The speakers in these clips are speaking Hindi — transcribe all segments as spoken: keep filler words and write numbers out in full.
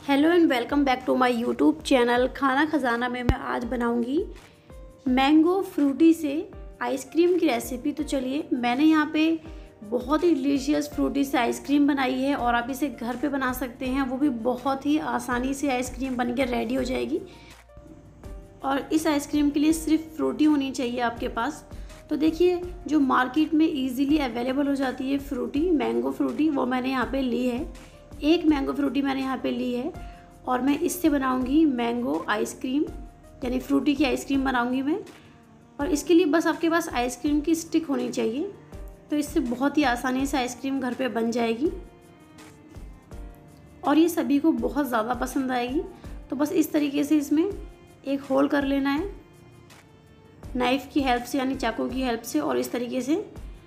Hello and welcome back to my YouTube channel Khana Khazana में मैं आज बनाऊंगी मैंगो फ्रूटी से आइसक्रीम की रेसिपी। तो चलिए, मैंने यहाँ पे बहुत ही डिलीशियस फ्रूटी से आइसक्रीम बनाई है और आप इसे घर पे बना सकते हैं, वो भी बहुत ही आसानी से आइसक्रीम बनकर रेडी हो जाएगी। और इस आइसक्रीम के लिए सिर्फ फ्रूटी होनी चाहिए आपके पास। तो देखिए, जो मार्केट में इजीली अवेलेबल हो जाती है फ्रूटी, मैंगो फ्रूटी, वो मैंने यहाँ पे ली है। एक मैंगो फ्रूटी मैंने यहाँ पे ली है और मैं इससे बनाऊंगी मैंगो आइसक्रीम, यानी फ्रूटी की आइसक्रीम बनाऊंगी मैं। और इसके लिए बस आपके पास आइसक्रीम की स्टिक होनी चाहिए, तो इससे बहुत ही आसानी से आइसक्रीम घर पे बन जाएगी और ये सभी को बहुत ज़्यादा पसंद आएगी। तो बस इस तरीके से इसमें एक होल कर लेना है नाइफ़ की हेल्प से, यानी चाकू की हेल्प से, और इस तरीके से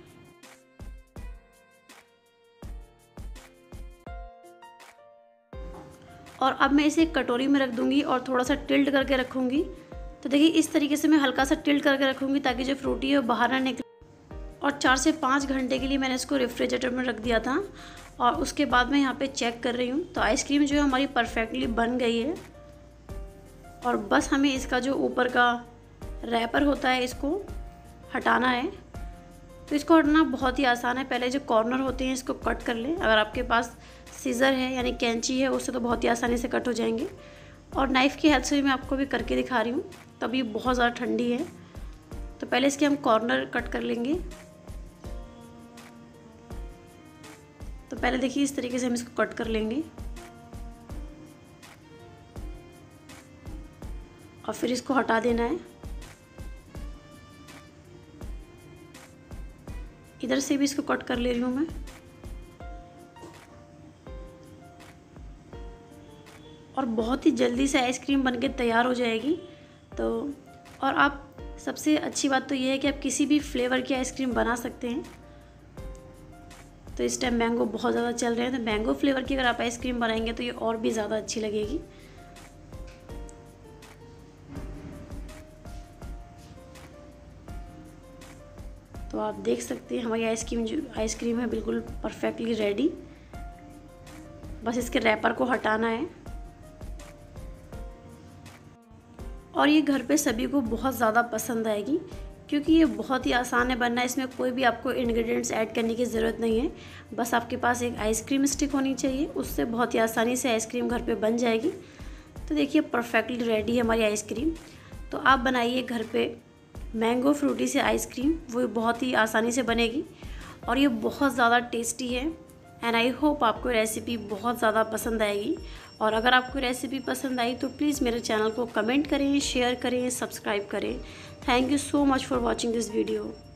और अब मैं इसे एक कटोरी में रख दूंगी और थोड़ा सा टिल्ट करके रखूंगी। तो देखिए, इस तरीके से मैं हल्का सा टिल्ट करके रखूंगी ताकि जो फ्रूटी है वो बाहर ना निकले। और चार से पाँच घंटे के लिए मैंने इसको रेफ्रिजरेटर में रख दिया था और उसके बाद मैं यहाँ पे चेक कर रही हूँ। तो आइसक्रीम जो है हमारी परफेक्टली बन गई है और बस हमें इसका जो ऊपर का रैपर होता है इसको हटाना है। तो इसको हटाना बहुत ही आसान है। पहले जो कॉर्नर होते हैं इसको कट कर लें। अगर आपके पास सीज़र है यानी कैंची है, उससे तो बहुत ही आसानी से कट हो जाएंगे। और नाइफ़ की हेल्प से भी मैं आपको भी करके दिखा रही हूँ। तो अभी बहुत ज़्यादा ठंडी है, तो पहले इसके हम कॉर्नर कट कर लेंगे। तो पहले देखिए, इस तरीके से हम इसको कट कर लेंगे और फिर इसको हटा देना है। इधर से भी इसको कट कर ले रही हूँ मैं। और बहुत ही जल्दी से आइसक्रीम बनके तैयार हो जाएगी। तो और आप, सबसे अच्छी बात तो ये है कि आप किसी भी फ्लेवर की आइसक्रीम बना सकते हैं। तो इस टाइम मैंगो बहुत ज़्यादा चल रहे हैं, तो मैंगो फ्लेवर की अगर आप आइसक्रीम बनाएंगे तो ये और भी ज़्यादा अच्छी लगेगी। तो आप देख सकते हैं हमारी आइसक्रीम जो आइसक्रीम है बिल्कुल परफेक्टली रेडी। बस इसके रैपर को हटाना है और ये घर पे सभी को बहुत ज़्यादा पसंद आएगी क्योंकि ये बहुत ही आसान है बनना। इसमें कोई भी आपको इंग्रेडिएंट्स ऐड करने की ज़रूरत नहीं है। बस आपके पास एक आइसक्रीम स्टिक होनी चाहिए, उससे बहुत ही आसानी से आइसक्रीम घर पे बन जाएगी। तो देखिए, परफेक्टली रेडी है हमारी आइसक्रीम। तो आप बनाइए घर पे मैंगो फ्रूटी से आइसक्रीम, वो बहुत ही आसानी से बनेगी और ये बहुत ज़्यादा टेस्टी है। एंड आई होप आपको रेसिपी बहुत ज़्यादा पसंद आएगी। और अगर आपको रेसिपी पसंद आई तो प्लीज़ मेरे चैनल को कमेंट करें, शेयर करें, सब्सक्राइब करें। Thank you so much for watching this video.